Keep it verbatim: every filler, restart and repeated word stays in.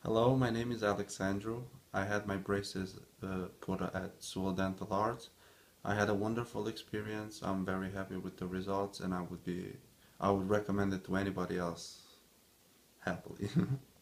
Hello, my name is Alexandru. I had my braces uh, put at Sewell Dental Arts. I had a wonderful experience. I'm very happy with the results, and I would be I would recommend it to anybody else happily.